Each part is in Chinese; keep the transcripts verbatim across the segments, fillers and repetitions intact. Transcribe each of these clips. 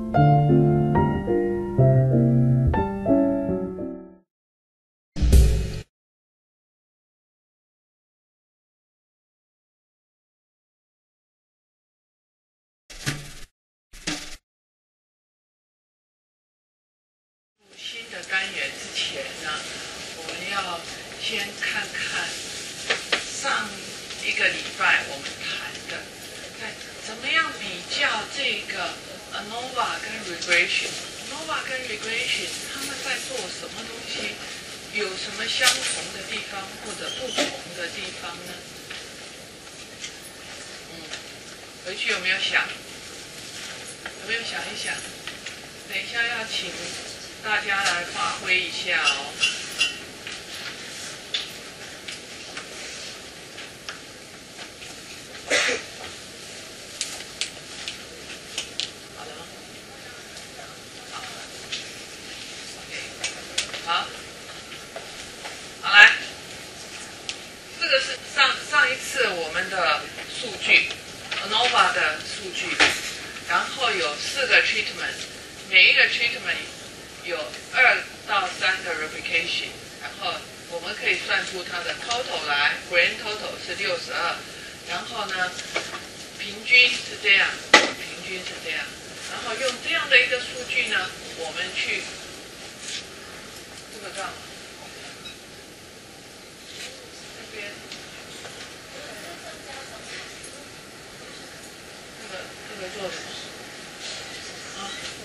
新的单元之前呢，我们要先看看上一个礼拜我们谈的，在怎么样比较这个 ANOVA 跟 regression。ANOVA 跟 regression 他们在做什么东西？有什么相同的地方或者不同的地方呢？嗯，回去有没有想？有没有想一想？等一下要请大家来发挥一下哦。好了吗？好。OK。好。好来，这个是上上一次我们的数据 ，ANOVA 的数据，然后有四个 treatment， 每一个 treatment 有二到三个 replication， 然后我们可以算出它的 total 来 ，grand total 是六十二，然后呢，平均是这样，平均是这样，然后用这样的一个数据呢，我们去这个干嘛？这边，这个这个做什么？啊？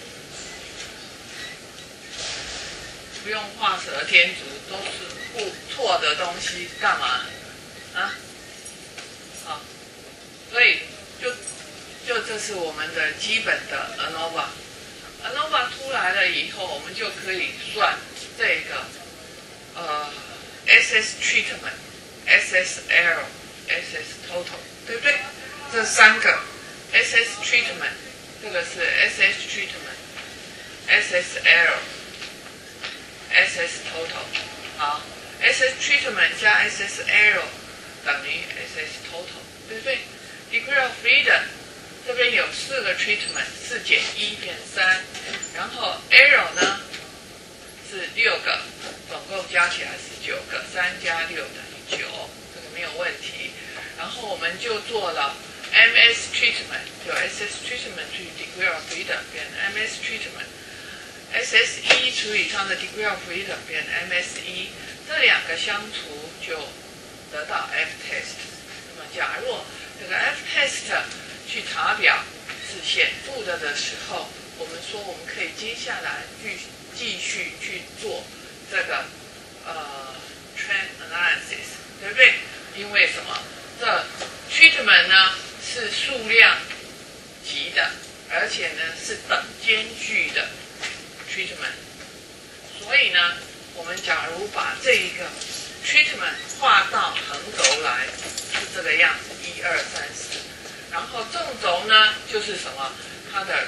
不用画蛇添足，都是不错的东西，干嘛？啊？好，所以就就这是我们的基本的 ANOVA。ANOVA 出来了以后，我们就可以算这个呃 S S treatment、S S error、S S total， 对不对？这三个 S S treatment， 这个是 S S treatment、S S error。S S total， 好 ，S S treatment 加 S S error 等于 S S total， 对不对 ？Degree of freedom 这边有四个 treatment， 四减一变三，然后 error 呢是六个，总共加起来是九个，三加六等于九，这个没有问题。然后我们就做了 M S treatment， 就 S S treatment 除以 degree of freedom 变 M S treatment。S S 一除以它的 degree of freedom 变 M S 一，这两个相除就得到 F test。那么假若这个 F test 去查表是显著的的时候，我们说我们可以接下来继继续去做这个呃 trend analysis， 对不对？因为什么？这 treatment 呢是数量级的，而且呢是等间距的。treatment， 所以呢，我们假如把这一个 treatment 画到横轴来，是这个样子，一二三四，然后纵轴呢就是什么？它的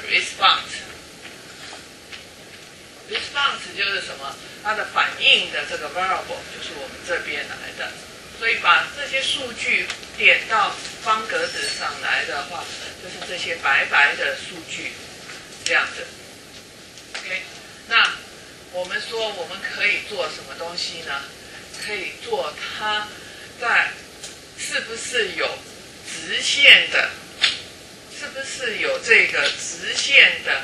response，response 就是什么？它的反应的这个 variable 就是我们这边来的，所以把这些数据点到方格子上来的话，就是这些白白的数据，这样子。OK， 那我们说我们可以做什么东西呢？可以做它在是不是有直线的，是不是有这个直线的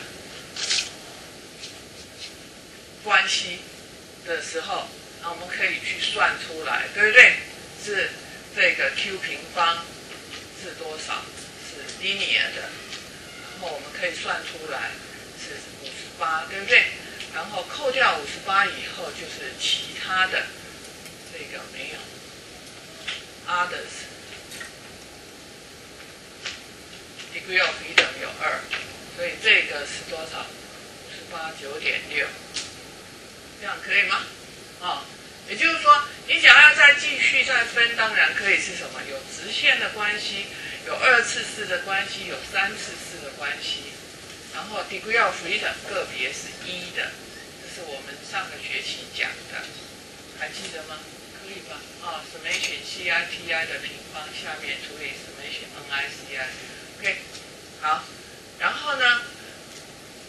关系的时候，那我们可以去算出来，对不对？是这个 Q 平方是多少？是 linear 的，然后我们可以算出来是五十八，对不对？然后扣掉五十八以后，就是其他的这个没有 others degree of freedom 有二，所以这个是多少？五十八九点六，这样可以吗？啊、哦，也就是说，你想要再继续再分，当然可以是什么？有直线的关系，有二次式的关系，有三次式的关系。然后 degree of freedom 个别是一的，这是我们上个学期讲的，还记得吗？可以吧？啊 ，summation C I T I 的平方下面除以 summation N I C I，OK， 好，然后呢，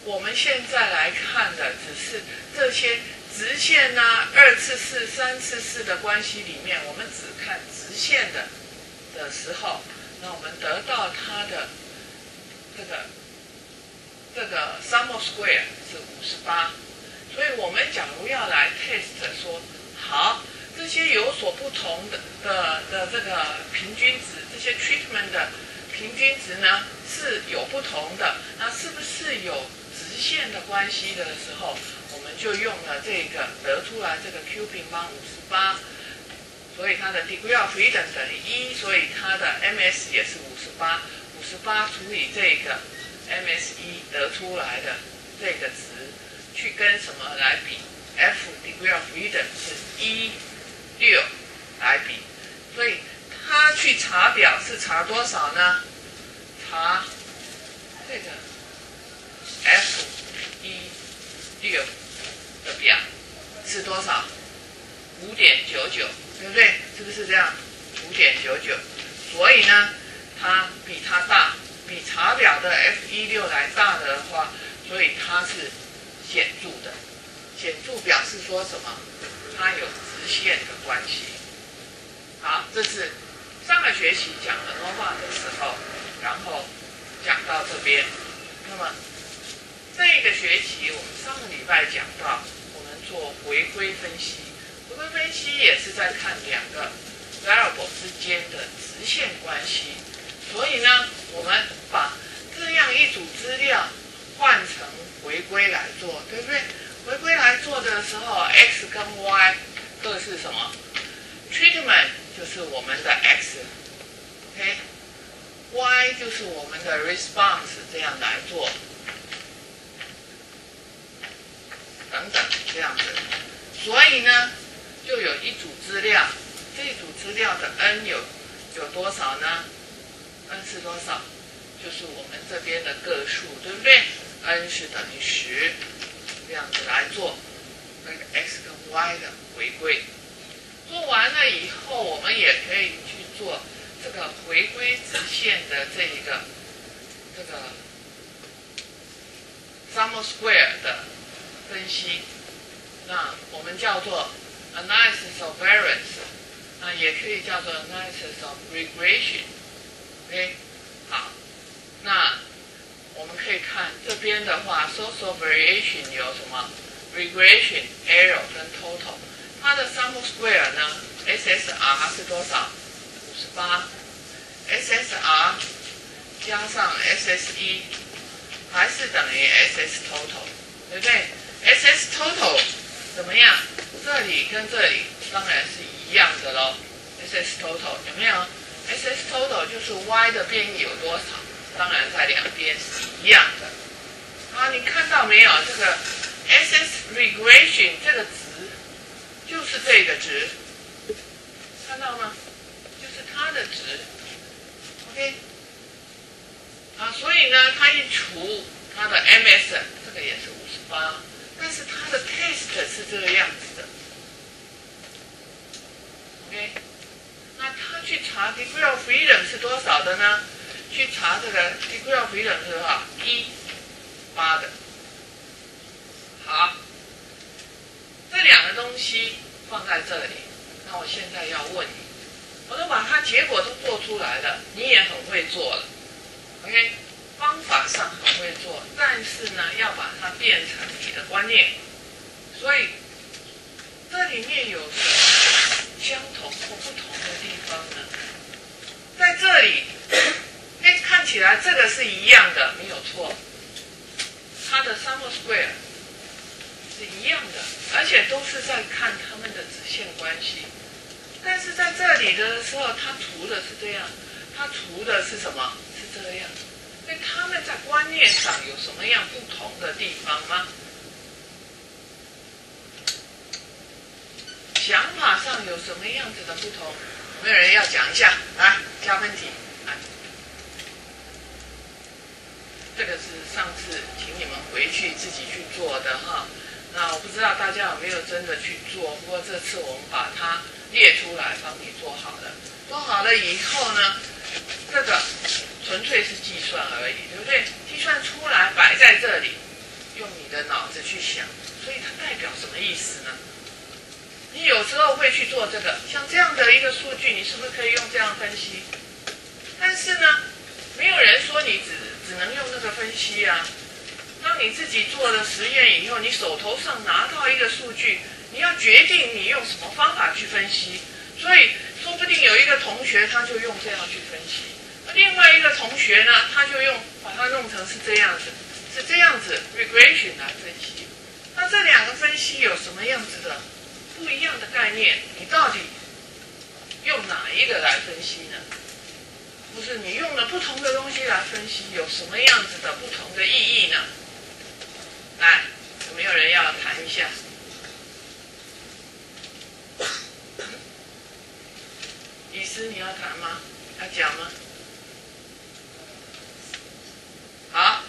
我们现在来看的只是这些直线啊、二次式、三次式的关系里面，我们只看直线的的时候，那我们得到它的这个这个 sum of square 是五十八。所以我们假如要来 test 说，好，这些有所不同的的的这个平均值，这些 treatment 的平均值呢是有不同的，那是不是有直线的关系的时候，我们就用了这个得出来这个 Q 平方五十八，所以它的 degree of freedom 等于一，所以它的 M S 也是五十八，五十八除以这个 M S 一得出来的这个值，去跟什么来比 ？F degree of freedom 是一六来比，所以它去查表是查多少呢？查这个 F 一六的表是多少？五点九九，对不对？是不是这样？五点九九，所以呢，它比它大，比查表的 F 一六来大的话，所以它是显著的。显著表示说什么？它有直线的关系。好，这是上个学期讲的 ANOVA 的时候，然后讲到这边。那么这个学期我们上个礼拜讲到，我们做回归分析。回归分析也是在看两个 variable 之间的直线关系。所以呢，我们把这样一组资料换成回归来做，对不对？回归来做的时候 ，x 跟 y 各是什么 ？treatment 就是我们的 x，OK，y 就是我们的 response， 这样来做，等等这样子。所以呢，就有一组资料，这一组资料的 n 有有多少呢 ？n 是多少？就是我们这边的个数，对不对 ？n 是等于十。这样子来做那个 x 跟 y 的回归，做完了以后，我们也可以去做这个回归直线的这一个这个 sum of square 的分析。那我们叫做 analysis of variance， 那也可以叫做 analysis of regression。OK， 好，那我们可以看这边的话 ，source of variation 有什么 regression、error 跟 total。它的 sum of square 呢 ，S S R 是多少？五十八。S S R 加上 S S 一还是等于 S S total， 对不对 ？S S total 怎么样？这里跟这里当然是一样的咯。S S total 有没有 ？S S total 就是 y 的变异有多少？当然在两边是一样的。啊，你看到没有？这个 S S regression 这个值就是这个值，看到吗？就是它的值。OK， 啊，所以呢，它一除它的 M S， 这个也是五十八，但是它的 test 是这个样子的。OK， 那它去查 degree of freedom 是多少的呢？去查这个 degree of freedom 是多少？一八的。好，这两个东西放在这里，那我现在要问你，我都把它结果都做出来了，你也很会做了 ，OK， 方法上很会做，但是呢，要把它变成你的观念，所以这里面有什么相同或不同的地方呢？在这里。哎，看起来这个是一样的，没有错。它的 sum of square 是一样的，而且都是在看它们的直线关系。但是在这里的时候，它除的是这样，它除的是什么？是这样。所以他们在观念上有什么样不同的地方吗？想法上有什么样子的不同？有没有人要讲一下？来，加分题，来。这个是上次请你们回去自己去做的哈，那我不知道大家有没有真的去做，不过这次我们把它列出来帮你做好了。做好了以后呢，这个纯粹是计算而已，对不对？计算出来摆在这里， 用你的脑子去想，所以它代表什么意思呢？你有时候会去做这个，像这样的一个数据，你是不是可以用这样分析？但是呢，没有人说你只只能用那个分析啊。当你自己做了实验以后，你手头上拿到一个数据，你要决定你用什么方法去分析。所以说不定有一个同学他就用这样去分析，另外一个同学呢，他就用把它弄成是这样子，是这样子 regression 来分析。那这两个分析有什么样子的不一样的概念？你到底用哪一个来分析呢？不是你用了不同的东西来分析，有什么样子的不同的意义呢？来，有没有人要谈一下？医师，你要谈吗？要讲吗？好。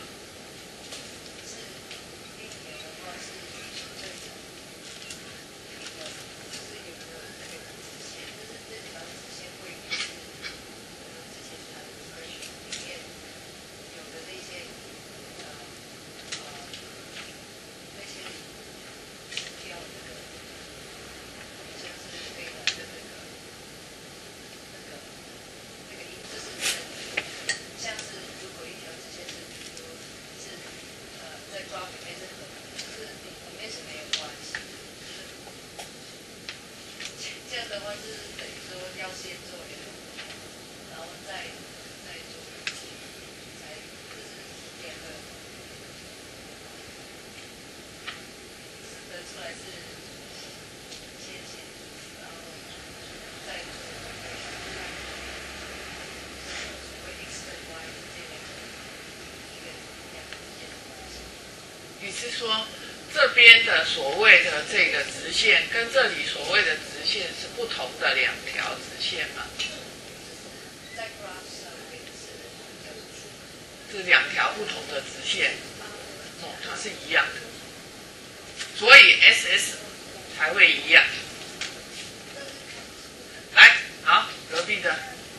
是说这边的所谓的这个直线跟这里所谓的直线是不同的两条直线吗？是两条不同的直线，哦，它是一样的，所以 S S 才会一样。来，好，隔壁的。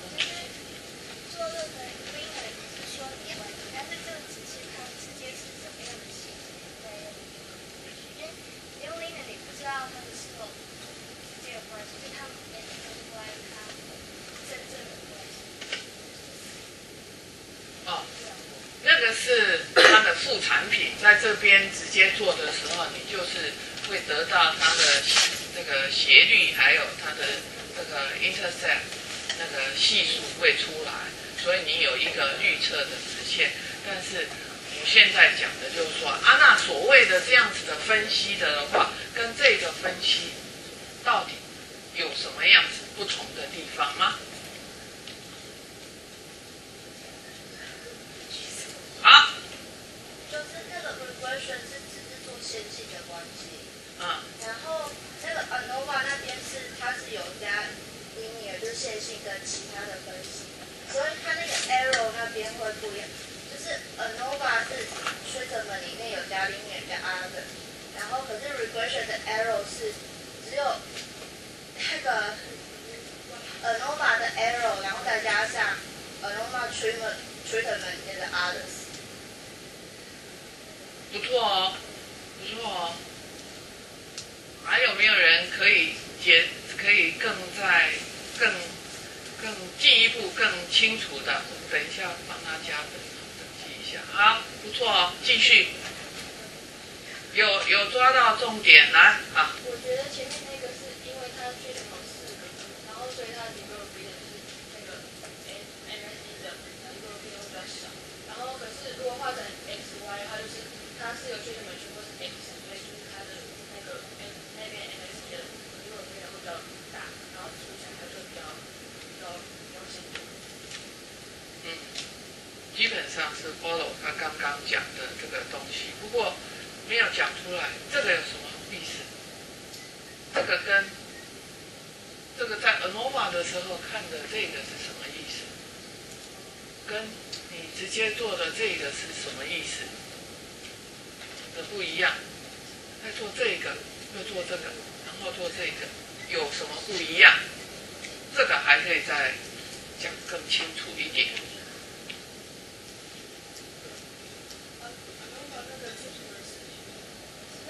是它的副产品，在这边直接做的时候，你就是会得到它的这个斜率，还有它的这个 intercept 那个系数会出来，所以你有一个预测的直线。但是我现在讲的就是说，啊，那所谓的这样子的分析的话，跟这个分析到底有什么样子不同的地方吗？好， 就是那个 regression 是只是做线性的关系， 嗯， 然后那个 ANOVA 那边是它是有加 linear 就是线性跟其他的分析，所以它那个 arrow 那边会不一样，就是 ANOVA 是 treatment 里面有加 linear 加 other， 然后可是 regression 的 arrow 是只有那个 ANOVA 的 arrow， 然后再加上 ANOVA treatment treatment 里面的 others。 不错哦，不错哦。还有没有人可以解，可以更在更更进一步、更清楚的？我等一下帮他加分，登记一下。好，不错哦，继续。有有抓到重点，来啊！ 我觉得前面那个是因为它确实考四个，然后所以它的 development 是那个 M S E 的 development 会比较少。然后可是如果画成 X Y， 它就是它是有确定门区或是 X， 所以就是它的那个 M 那边 M S E 的 development 会比较大，然后出起来它就比较比较比较清楚。 嗯，基本上是 follow 他刚刚讲的这个东西，不过没有讲出来，这个有什么意思？这个跟这个在 ANOVA 的时候看的这个是什么意思？跟你直接做的这个是什么意思？的不一样。再做这个，又做这个，然后做这个，有什么不一样？这个还可以再讲更清楚一点。 ANOVA 那个 treatment 是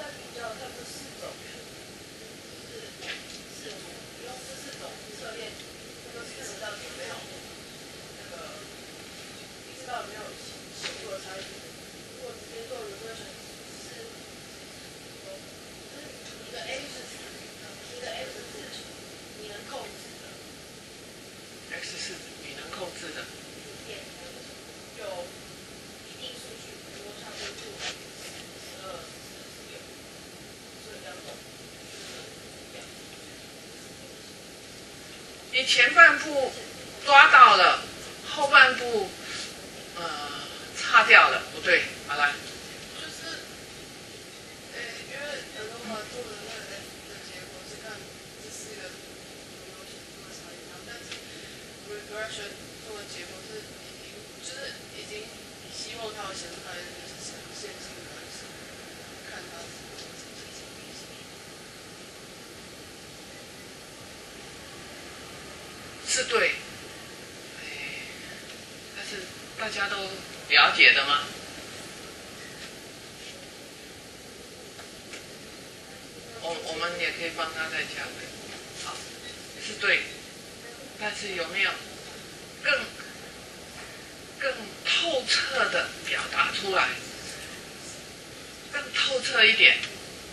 在比较看这四种，就是视图，用这四种测验，那个四十到底有没有那个，你知道有没有显著的差异？如果直接做 regression 是，就是你的 x 是你的 x 是你能控制的 ，x 是你能控制的， 有一定数据，比如说像这个十二、十六，这两种。 你前半部抓到了，后半部呃擦掉了，不对，好来。 就是，呃，因为德罗华做的那个 F 的结果是看这四个有没有显著的差异，然后但是 regression 做的结果是已经就是已经希望它有显出来的是呈现性关系，看它是呈现性关系。 是对，哎，但是大家都了解的吗？我我们也可以帮他再加倍，好，是对，但是有没有更更透彻的表达出来，更透彻一点，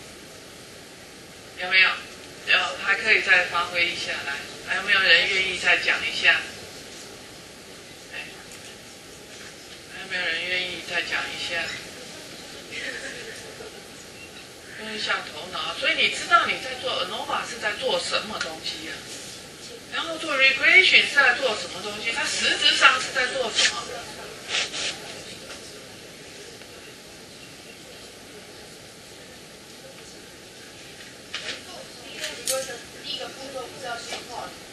有没有？有，还可以再发挥一下来，还有没有人愿意再讲一下？哎，还有没有人愿意再讲一下？用一下头脑，所以你知道你在做 ANOVA 是在做什么东西呀、啊？然后做 regression 是在做什么东西？它实质上是在做什么？ 第一个步骤不是要先画图？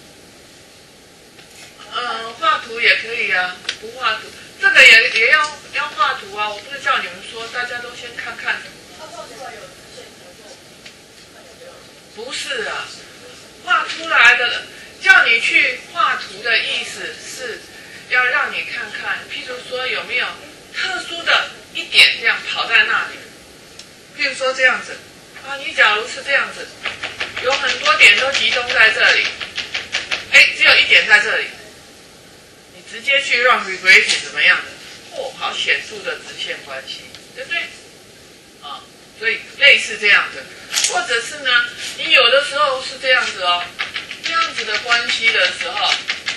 嗯，画图也可以啊，不画图，这个也也要要画图啊。我不是叫你们说，大家都先看看。 它画出来有线图。 不是啊，画出来的叫你去画图的意思是要让你看看，譬如说有没有特殊的一点这样跑在那里，譬如说这样子啊，你假如是这样子，有很多点都集中在这里，哎，只有一点在这里，你直接去让 regression 怎么样的？哦，好显著的直线关系，对不对？啊，所以类似这样的。或者是呢，你有的时候是这样子哦，这样子的关系的时候，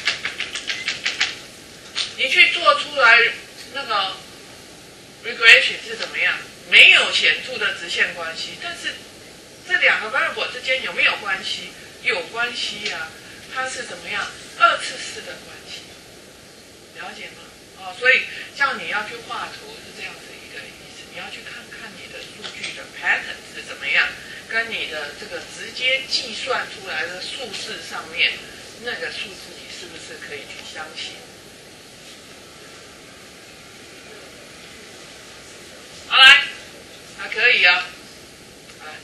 你去做出来那个 regression 是怎么样？没有显著的直线关系，但是这两个 variable 之间有没有关系？有关系呀、啊，它是怎么样？二次式的关系，了解吗？哦，所以叫你要去画图是这样子一个意思，你要去看看你的数据的 pattern 是怎么样，跟你的这个直接计算出来的数字上面那个数字你是不是可以去相信？好来，还可以啊，来。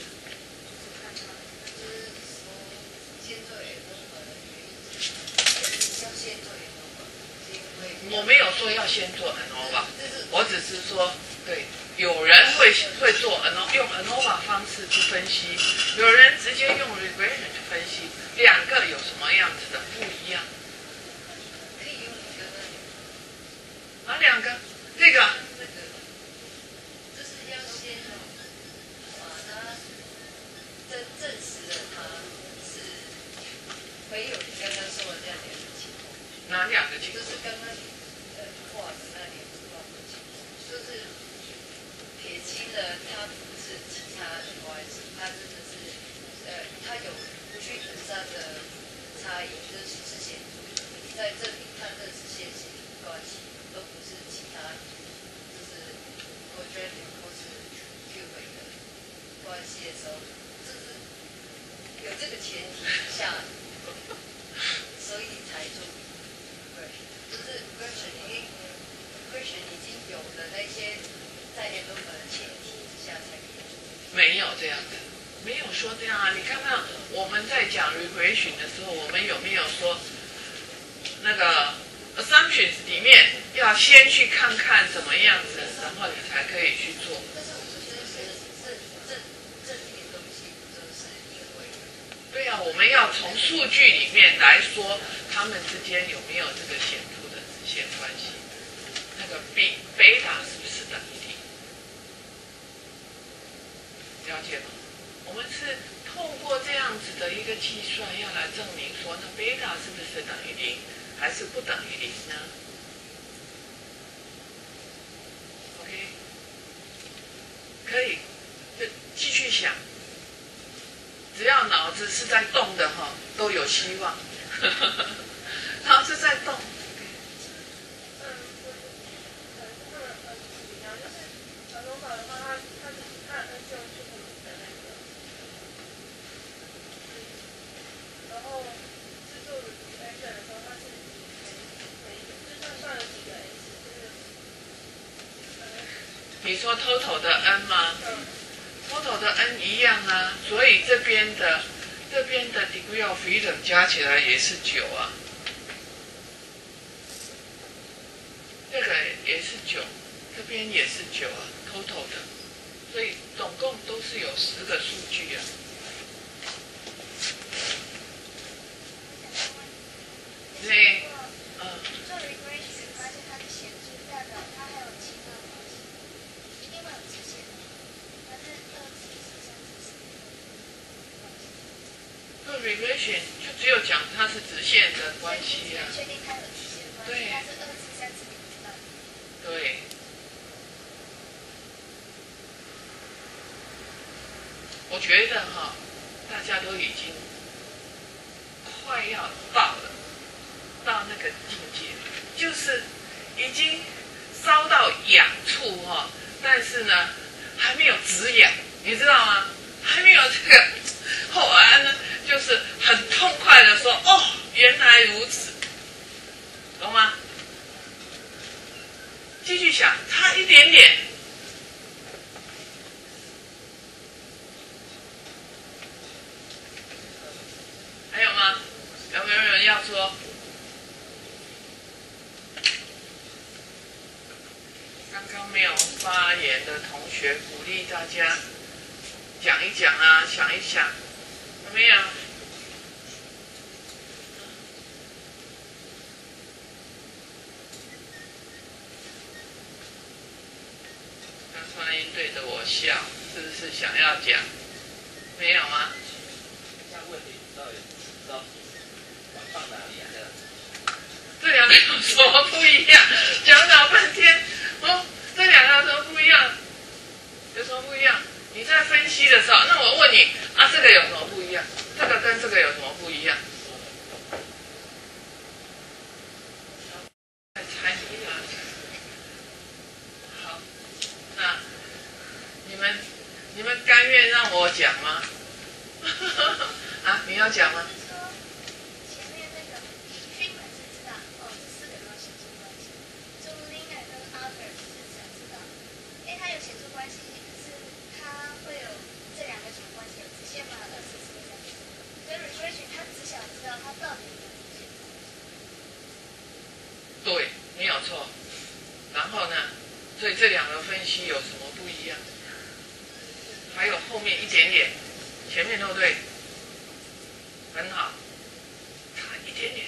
我没有说要先做 ANOVA， 我只是说，对，有人会会做 ANOVA， 用 ANOVA 方式去分析，有人直接用 regression 去分析，两个有什么样子的不一样？ 可以用一个哪两个？这个。 这个，就是要先把它证证实了它是没有你刚刚说的这样两个情况。 哪两个情况？ 就是刚刚呃画的那两个画的情况，就是撇清了它不是其他的关系，它真的是呃它有剧本上的差异，就是是显著的。在这里看这是线性关系，都不是其他就是 quadratic 或是 cubic 的关系的时候，就是有这个前提下，所以才做。就是 regression 已经 regression 已经有了那些在 ANOVA 的前提之下才可以做。 没有这样的，没有说这样啊！你看看我们在讲 regression 的时候，我们有没有说那个 assumptions 里面要先去看看怎么样子，然后你才可以去做？ 但是我们先是是证要从数据里面来说，它们之间有没有这个显著的直线关系？那个 b 贝塔是不是等于零？了解吗？我们是透过这样子的一个计算，要来证明说，那贝塔是不是等于零，还是不等于零呢 ？OK， 可以，就继续想。只要脑子是在动的哈，都有希望。脑子在动。 嗯，我可能是他们呃比较，就是呃罗马的话，它它是它的 n 是用去我们的那个，然后制作 regression 的时候，它是每每就算算了几个 x， 就是呃。 你说 total 的 n 吗？ 嗯。 total 的 n 一样啊，所以这边的这边的 degree of freedom 加起来也是九啊，这个也是九，这边也是九啊 ，total 的，所以总共都是有十个数据啊。所以，嗯。 做 regression 发现它的显著代表它还有其他关系，一定会有直线的。 做 regression 就只有讲它是直线的关系啊。 确定它有直线关系， 对。 它是二次、三次你不知道。 对。我觉得哈，大家都已经快要到了，到那个境界，就是已经烧到痒处哈，但是呢还没有止痒，你知道吗？还没有这个后来呢，就是很痛快的说，哦，原来如此，懂吗？继续想，差一点点，还有吗？有没有人要说？刚刚没有发言的同学，鼓励大家讲一讲啊，想一想，有没有？刚突然对着我笑，是不是想要讲？没有吗？ 这样问题到底知道放哪里啊？ 这两个有什么不一样？讲老半天，哦，这两个有什么不一样？有什么不一样？你在分析的时候，那我问你啊，这个有什么不一样？这个跟这个有什么不一样？再猜一下。好，那你们你们甘愿让我讲吗？啊，你要讲吗？对，没有错。然后呢？所以这两个分析有什么不一样？还有后面一点点，前面都对，很好，差一点点。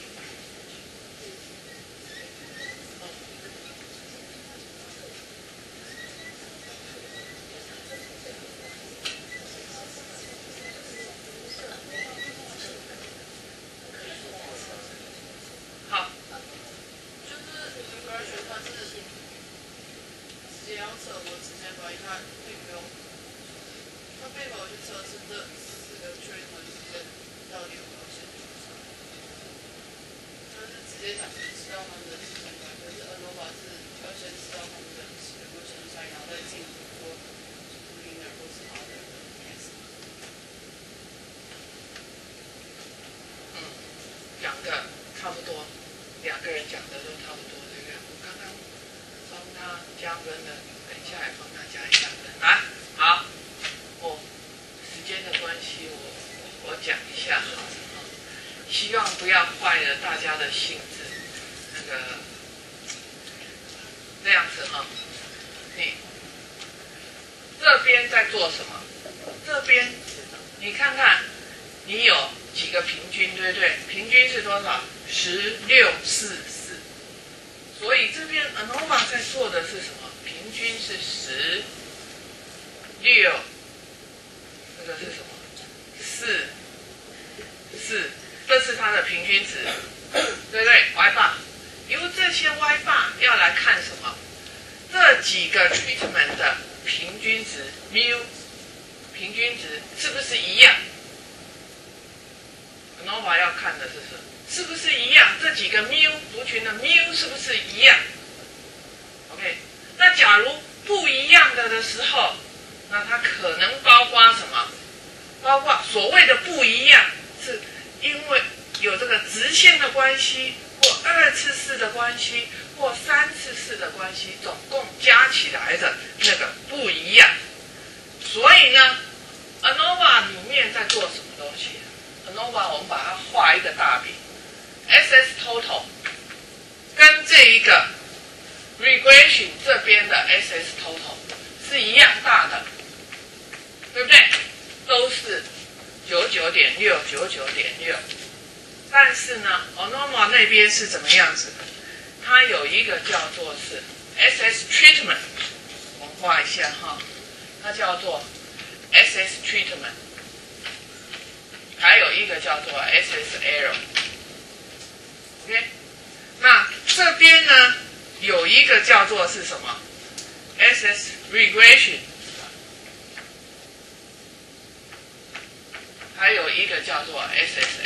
讲的差不多，两个人讲的都差不多，对不对？我刚刚帮他加分了，等一下也帮他加一下分。来，好，我时间的关系，我我讲一下好了，希望不要坏了大家的兴致。那个这样子哈，你这边在做什么？这边你看看，你有几个平均，对不对？平均是多少？十六四四。所以这边 ANOVA 在做的是什么？平均是十六，这个是什么？四四，这是它的平均值，对不对 ？Y bar 由这些 Y bar 要来看什么？这几个 treatment 的平均值 mu 平均值是不是一样 ？ANOVA 要看的是什么？是不是一样？这几个 mu 族群的 mu 是不是一样 ？OK， 那假如不一样的的时候，那它可能包括什么？包括所谓的不一样，是因为有这个直线的关系，或二次式的关系，或三次式的关系，总共加起来的那个不一样。所以呢 ，ANOVA 里面在做什么东西 ？ANOVA 我们把它画一个大饼 ，S S total 跟这一个 regression 这边的 S S total 是一样大的，对不对？都是九九点六，九九点六。但是呢 ，ANOVA 那边是怎么样子的？它有一个叫做是 S S treatment， 我们画一下哈，它叫做 S S treatment， 还有一个叫做 S S error。OK， 那这边呢有一个叫做是什么 ？S S regression， 还有一个叫做 S S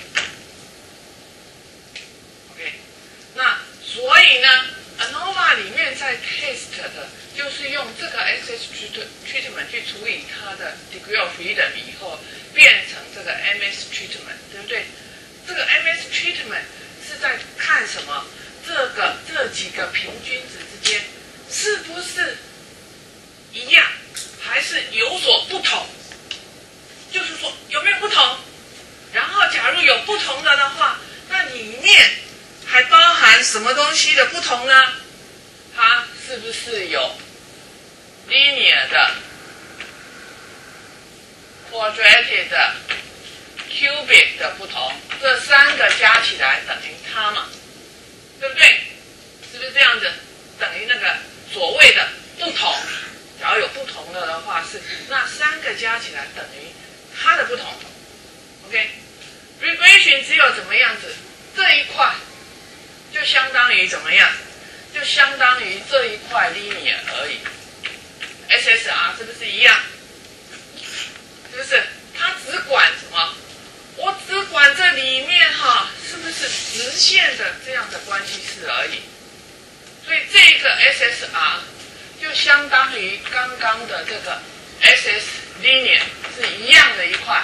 error。OK， 那所以呢 ，ANOVA 里面在 test 的，就是用这个 S S treatment 去处理它的 degree of freedom 以后，变成这个 M S treatment， 对不对？这个 M S treatment 是在看什么？这个这几个平均值之间是不是一样，还是有所不同？就是说有没有不同？然后假如有不同的的话，那里面还包含什么东西的不同呢？它是不是有 linear 的、quadratic 的、cubic 的不同？这三个加起来等于它嘛，对不对？是不是这样子？等于那个所谓的不同。假如有不同的的话，是那三个加起来等于它的不同。OK，regression 只有怎么样子？这一块就相当于怎么样？就相当于这一块 linear 而已。S S R 是不是一样？是不是？它只管什么？我只管这里面哈，是不是直线的这样的关系式而已。所以这个 S S R 就相当于刚刚的这个 S S linear 是一样的一块。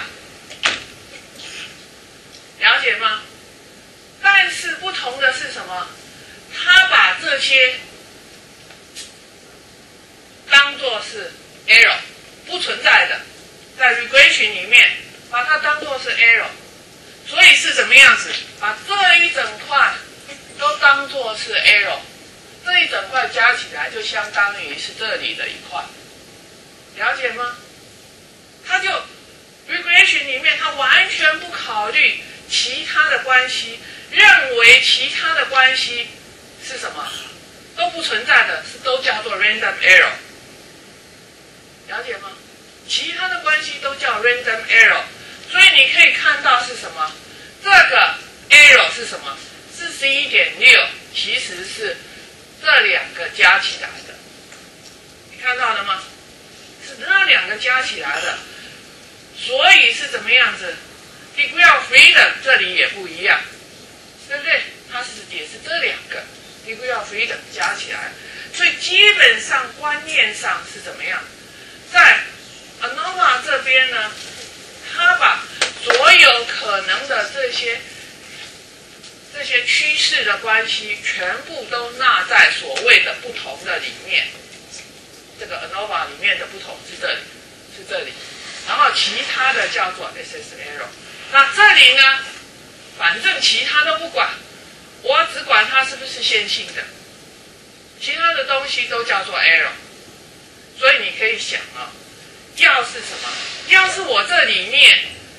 了解吗？但是不同的是什么？他把这些当作是 error， 不存在的，在 regression 里面把它当作是 error， 所以是怎么样子？把这一整块都当作是 error， 这一整块加起来就相当于是这里的一块，了解吗？他就 regression 里面他完全不考虑其他的关系，认为其他的关系是什么？都不存在的，是都叫做 random error。了解吗？其他的关系都叫 random error， 所以你可以看到是什么？这个 error 是什么？四十一点六其实是这两个加起来的，你看到了吗？是这两个加起来的，所以是怎么样子 ？degree of freedom 这里也不一样，对不对？它是也是这两个 degree of freedom 加起来，所以基本上观念上是怎么样？在 ANOVA 这边呢，它把所有可能的这些这些趋势的关系全部都纳在所谓的不同的里面。这个 ANOVA 里面的不同是这里，是这里，然后其他的叫做 S S error。那这里呢，反正其他都不管，我只管它是不是线性的，其他的东西都叫做 error。所以你可以想啊，要是什么？要是我这里面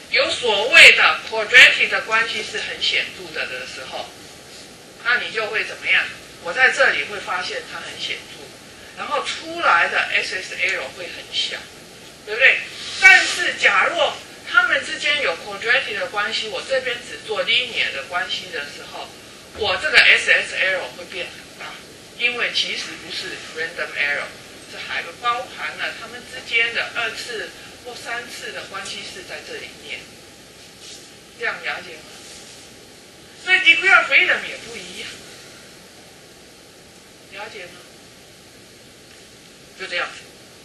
有所谓的 quadratic 的关系是很显著的的时候，那你就会怎么样？我在这里会发现它很显著，然后出来的 S S L 会很小，对不对？但是假若它们之间有 quadratic 的关系，我这边只做 linear 的关系的时候，我这个 S S L 会变很大，因为其实不是 random error， 这还包含了它们之间的二次或三次的关系式在这里面，这样了解吗？所以 degree of freedom 也不一样，了解吗？就这样子。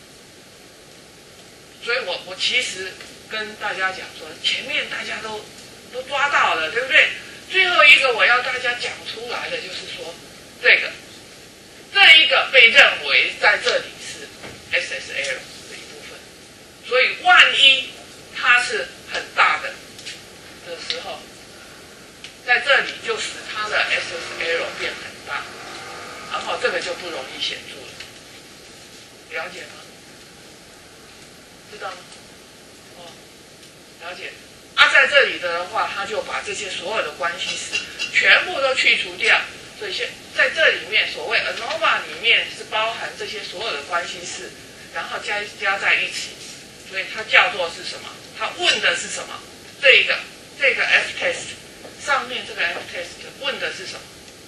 所以我我其实跟大家讲说，前面大家都都抓到了，对不对？最后一个我要大家讲出来的就是说，这个这一个被认为在这里是 S S L 的一部分，所以万一它是很大的的时候，在这里就使它的 S S L 变很大，然后这个就不容易显著了，了解吗？知道吗？哦，了解。啊，在这里的话，他就把这些所有的关系式全部都去除掉，所以现在这里面所谓 ANOVA 里面是包含这些所有的关系式，然后加加在一起，所以它叫做是什么？它问的是什么？这个这个 F test 上面这个 F test 问的是什么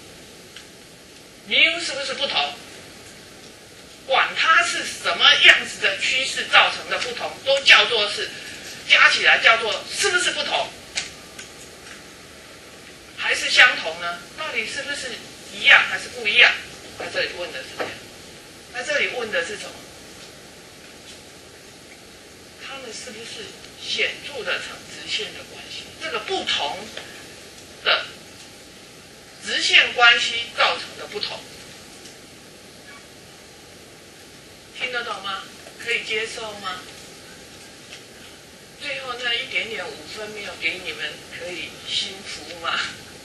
？mu 是不是不同？管它是什么样子的趋势造成的不同，都叫做是加起来叫做是不是不同，还是相同呢？到底是不是一样还是不一样？在这里问的是这样，在这里问的是什么？它们是不是显著的成直线的关系？这个不同的直线关系造成的不同。听得懂吗？可以接受吗？最后那一点点五分没有给你们，可以心服吗？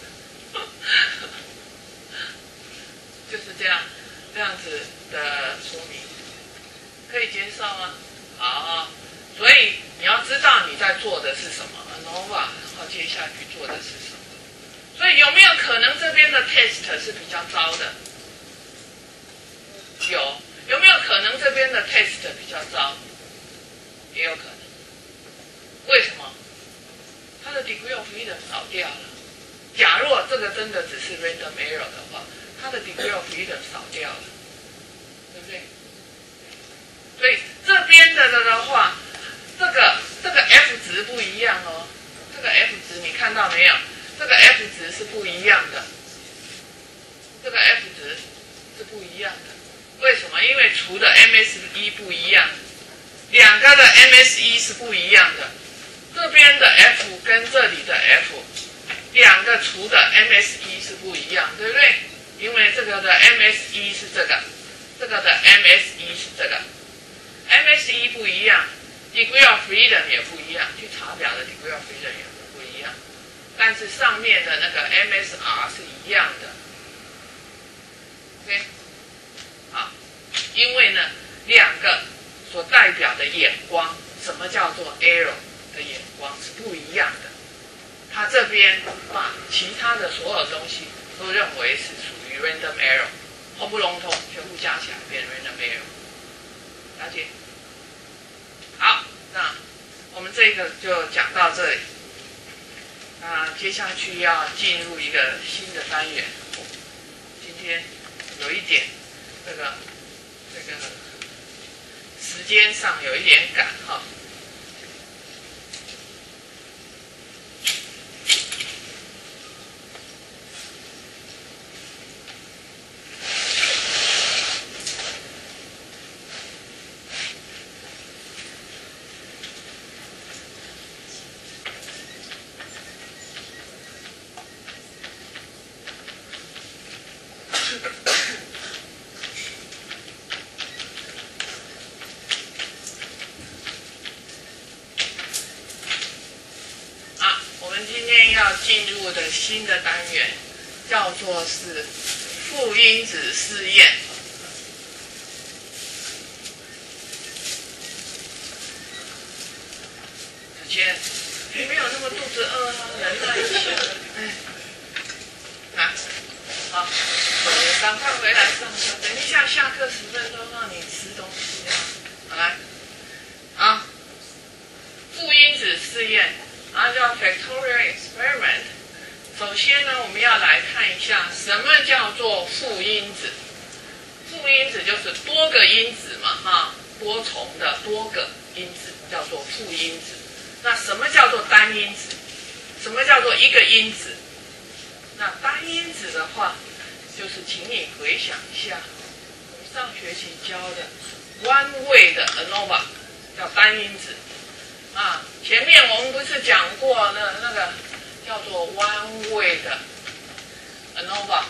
就是这样，这样子的说明，可以接受吗？好，所以你要知道你在做的是什么 ANOVA， 然后接下去做的是什么。所以有没有可能这边的 test 是比较糟的？有。有没有可能这边的 test 比较糟？也有可能。为什么？它的 degree of freedom 少掉了。假若这个真的只是 random error 的话，它的 degree of freedom 少掉了，对不对？所以这边的的话，这个这个 f 值不一样哦。这个 f 值你看到没有？这个 f 值是不一样的。这个 f 值是不一样的。为什么？因为除的 M S E 不一样，两个的 M S E 是不一样的。这边的 F 跟这里的 F， 两个除的 M S E 是不一样，对不对？因为这个的 M S E 是这个，这个的 M S E 是这个 ，M S E 不一样 ，degree of freedom 也不一样，去查表的 degree of freedom 也不一样，但是上面的那个 M S R 是一样的 ，OK。好，因为呢，两个所代表的眼光，什么叫做 error 的眼光是不一样的。他这边把其他的所有东西都认为是属于 random error， 轰不隆咚全部加起来变 random error。了解？好，那我们这个就讲到这里。那接下去要进入一个新的单元。今天有一点。这个这个时间上有一点赶哈，进入的新的单元叫做是负因子试验。首先你没有那么肚子饿啊，人在一起。哎，啊，好，赶快回来上课，等一下下课十分钟让你吃东西啊。好来，啊，负因子试验，啊叫 factorial experiment。首先呢，我们要来看一下什么叫做负因子。负因子就是多个因子嘛，哈，多重的多个因子叫做负因子。那什么叫做单因子？什么叫做一个因子？那单因子的话，就是请你回想一下，我们上学期教的 one way 的 ANOVA 叫单因子啊。前面我们不是讲过那那个叫做 one way 的 ANOVA，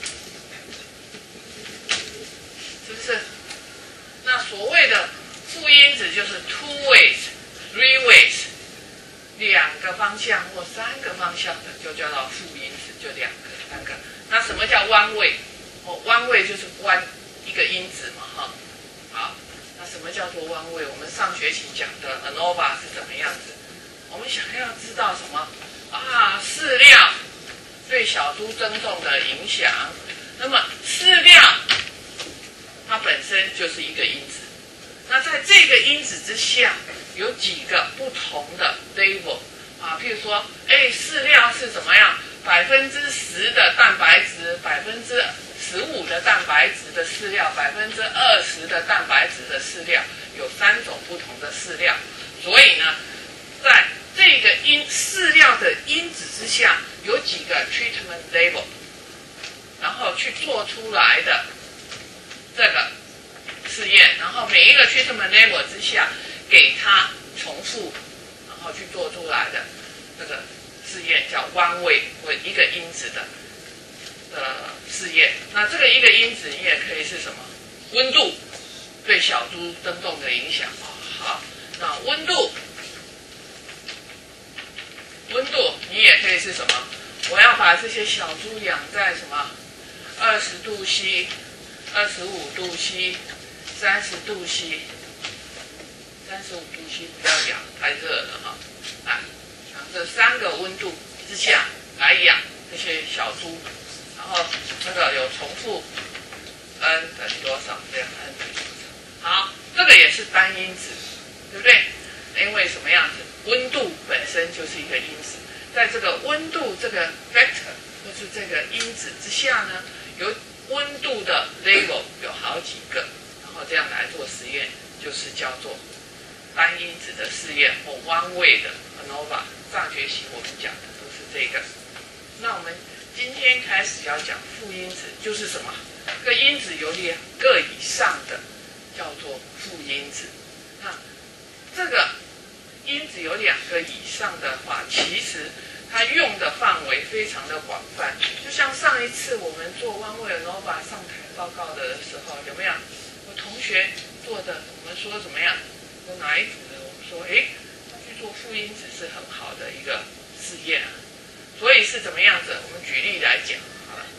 是不是？那所谓的负因子就是 two ways、three ways， 两个方向或三个方向的就叫做负因子，就两个、三个。那什么叫 one way？ 哦 ，one way 就是 one 一个因子嘛，哈。好，那什么叫做 one way？ 我们上学期讲的 ANOVA 是怎么样子？我们想要知道什么啊？饲料对小猪增重的影响。那么饲料它本身就是一个因子，那在这个因子之下有几个不同的 level 啊？譬如说，哎，饲料是怎么样？百分之十的蛋白质，百分之十五的蛋白质的饲料，百分之二十的蛋白质的饲料，有三种不同的饲料。所以呢，在这个因饲料的因子之下，有几个 treatment level， 然后去做出来的这个试验，然后每一个 treatment level 之下，给它重复，然后去做出来的这个试验叫 one way 或一个因子的的试验。那这个一个因子你也可以是什么？温度对小猪增重的影响。好，那温度，温度你也可以是什么？我要把这些小猪养在什么？二十度 C、二十五度 C、三十度 C、三十五度 C 不要养，太热了哈。啊，这三个温度之下来养这些小猪，然后这个有重复 n 等于多少？这样 n 等于多少？好，这个也是单因子，对不对？因为什么样子？温度本身就是一个因子，在这个温度这个 vector 或是这个因子之下呢，有温度的 level 有好几个，然后这样来做实验，就是叫做单因子的试验或 one way 的 ANOVA。上学期我们讲的都是这个。那我们今天开始要讲负因子，就是什么？这个因子有两个以上的叫做负因子。那这个因子有两个以上的话，其实它用的范围非常的广泛。就像上一次我们做 one way ANOVA 上台报告的时候，有没有？我同学做的，我们说怎么样？有哪一组的？我们说，哎。做负因子是很好的一个试验，所以是怎么样子？我们举例来讲好了，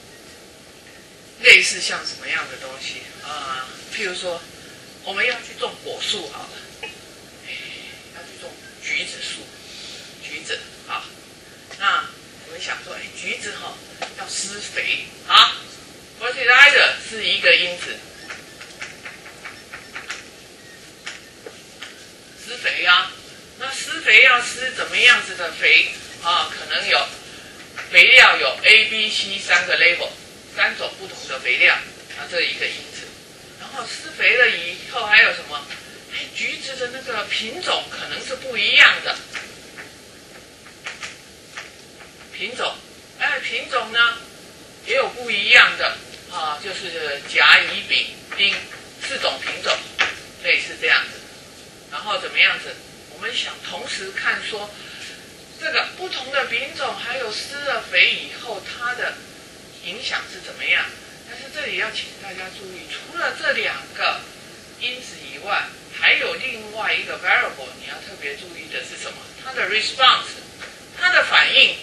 类似像什么样的东西啊？譬如说，我们要去种果树好了，要去种橘子树，橘子好，那我们想说，哎，橘子哈、哦、要施肥啊 ，fertilizer 是一个因子，施肥啊。那施肥要施怎么样子的肥啊？可能有肥料有 A、B、C 三个 level， 三种不同的肥料，啊，这一个因子。然后施肥了以后还有什么？哎，橘子的那个品种可能是不一样的。品种，哎，品种呢也有不一样的啊，就是甲、乙、丙、丁四种品种，类似这样子。然后怎么样子？我们想同时看说，这个不同的品种还有施了肥以后，它的影响是怎么样？但是这里要请大家注意，除了这两个因子以外，还有另外一个 variable， 你要特别注意的是什么？它的 response， 它的反应，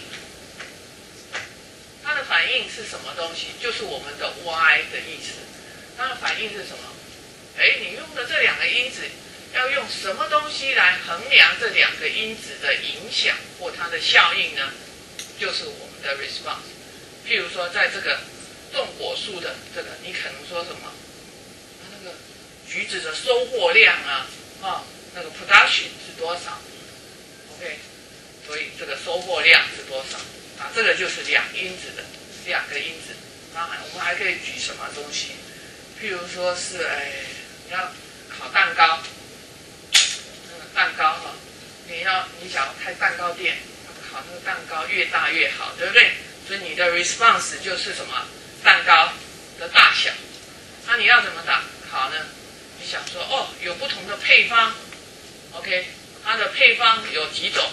它的反应是什么东西？就是我们的 y 的意思。它的反应是什么？哎，你用的这两个因子要用什么东西来衡量这两个因子的影响或它的效应呢？就是我们的 response。譬如说，在这个种果树的这个，你可能说什么？那个橘子的收获量啊，啊，那个 production 是多少 ？OK， 所以这个收获量是多少？啊，这个就是两因子的两个因子。当然，我们还可以举什么东西？譬如说是，哎，你要烤蛋糕，那个蛋糕哈，你要你想要开蛋糕店，烤那个蛋糕越大越好，对不对？所以你的 response 就是什么？蛋糕的大小。那你要怎么打烤呢？你想说，哦，有不同的配方 ，OK， 它的配方有几种？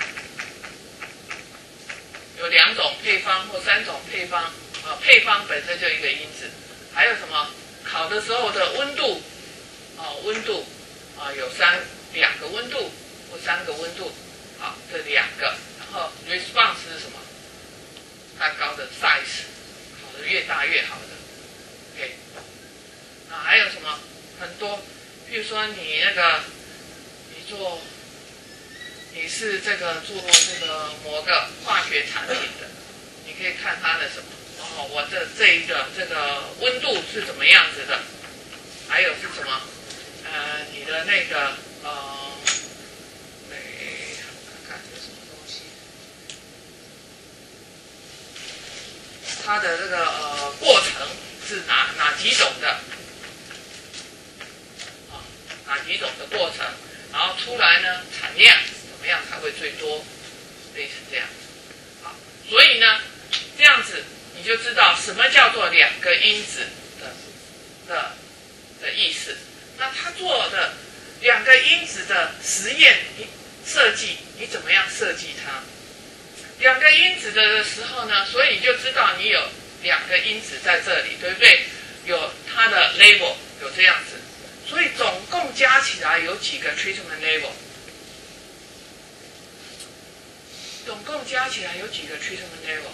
有两种配方或三种配方，啊，配方本身就一个因子。还有什么？烤的时候的温度，啊，温度，啊，有三两个温度或三个温度，好，这两个。然后 response 是什么？蛋糕的 size， 烤得越大越好的。OK， 啊，还有什么？很多，譬如说你那个，你做。你是这个做这个某个化学产品的，你可以看它的什么？哦，我的这一个这个温度是怎么样子的？还有是什么？呃，你的那个呃，哎，看看有什么东西？它的这个呃过程是哪哪几种的？啊，哪几种的过程？然后出来呢，产量。怎么样才会最多？类似这样，好，所以呢，这样子你就知道什么叫做两个因子的的的意思。那他做的两个因子的实验，你设计你怎么样设计它？两个因子的时候呢，所以你就知道你有两个因子在这里，对不对？有它的 label 有这样子，所以总共加起来有几个 treatment label？总共加起来有几个 treatment label？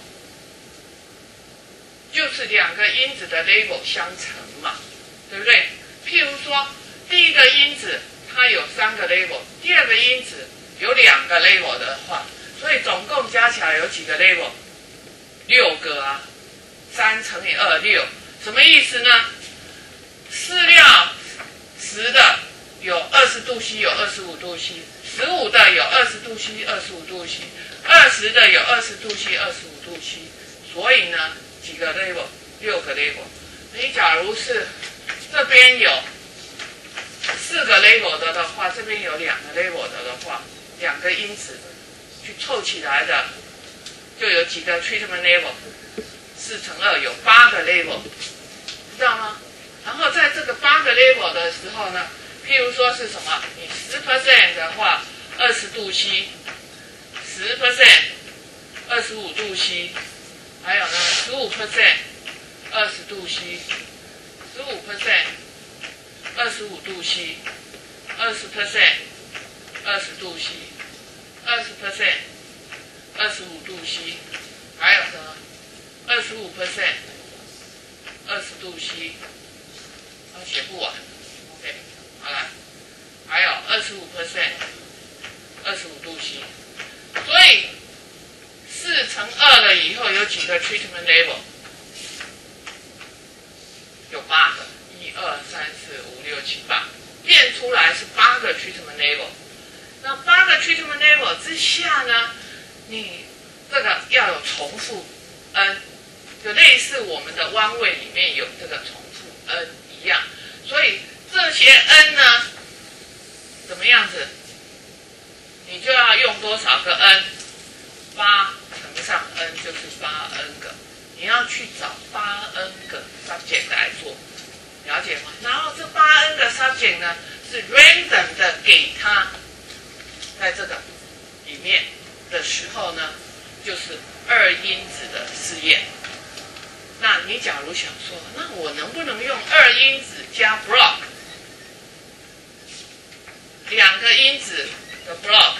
就是两个因子的 label 相乘嘛，对不对？譬如说，第一个因子它有三个 label， 第二个因子有两个 label 的话，所以总共加起来有几个 label？ 六个啊，三乘以二六，什么意思呢？饲料十的有二十度 C， 有二十五度 C， 十五的有二十度 C， 二十五度 C。二十的有二十度 C， 二十五度 C， 所以呢，几个 label？ 六个 label。你假如是这边有四个 label 的的话，这边有两个 label 的的话，两个因子去凑起来的，就有几个 treatment label？ 四乘二有八个 label， 知道吗？然后在这个八个 label 的时候呢，譬如说是什么？你 百分之十 的话，二十度 C。十 percent， 二十五度 C， 还有呢，十五 percent， 二十度 C， 十五 percent， 二十五度 C， 二十 percent， 二十度 C， 二十 percent， 二十五度 C， 还有什么？二十五 percent， 二十度 C， 我写不完 ，OK， 好了，还有二十五 percent， 二十五度 C。所以四乘二了以后有几个 treatment label？ 有八个，一二三四五六七八，变出来是八个 treatment label。那八个 treatment label 之下呢，你这个要有重复 n， 就类似我们的弯位里面有这个重复 n 一样。所以这些 n 呢，怎么样子？你就要用多少个 n？ 八乘上 n 就是八 n 个，你要去找八 n 个 subject 来做，了解吗？然后这八 n 个 subject 呢，是 random 的给他在这个里面的时候呢，就是二因子的试验。那你假如想说，那我能不能用二因子加 block 两个因子的 block？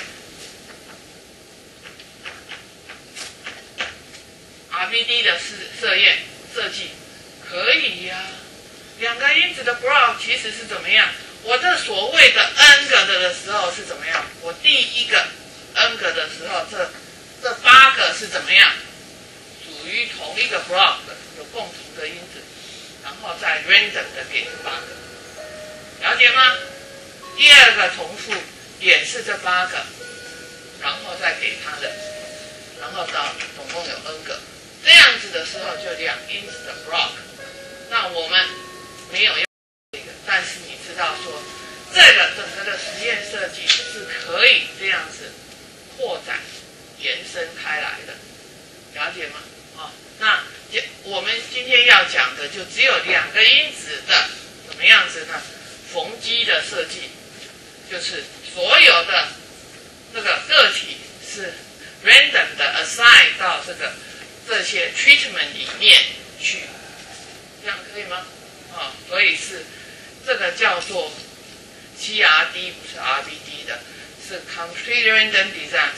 R B D 的设验设计可以呀、啊，两个因子的 block 其实是怎么样？我的所谓的 n 个的的时候是怎么样？我第一个 n 个的时候，这这八个是怎么样？属于同一个 block 有共同的因子，然后再 random 的给这八个，了解吗？第二个重复也是这八个，然后再给它的，然后到总共有 n 个，这样子的时候就两因子的 block。那我们没有要这个，但是你知道说，这个整个的实验设计是可以这样子扩展、延伸开来的，了解吗？哦，那我们今天要讲的就只有两个因子的怎么样子呢？逢基的设计，就是所有的那个个体是 random 的 assign 到这个这些 treatment 里面去，这样可以吗？啊、哦，所以是这个叫做 C R D， 不是 R B D 的，是 complete random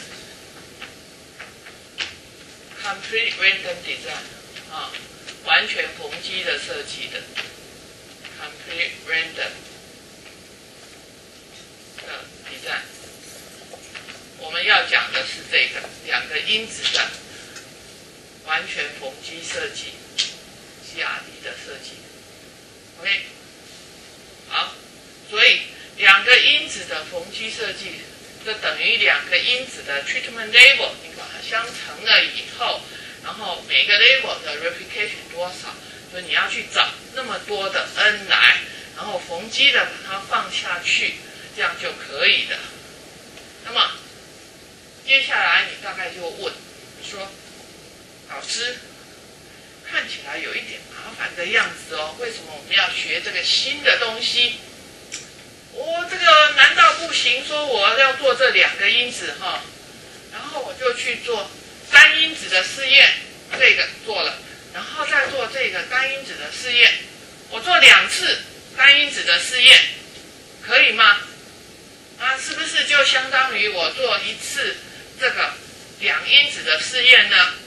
design。complete random design 啊，完全逢基的设计的 complete random 的 design。我们要讲的是这个两个因子的完全逢基设计 ，C R D 的设计。OK， 好，所以两个因子的逢基设计，这等于两个因子的 treatment label， 你把它相乘了以后，然后每个 label 的 replication 多少，所以你要去找那么多的 n 来，然后逢基的把它放下去，这样就可以了。那么接下来你大概就问说，老师，看起来有一点麻烦的样子哦，为什么我们要学这个新的东西？我这个难道不行？说我要做这两个因子哈，然后我就去做单因子的试验，这个做了，然后再做这个单因子的试验，我做两次单因子的试验，可以吗？啊，是不是就相当于我做一次这个两因子的试验呢？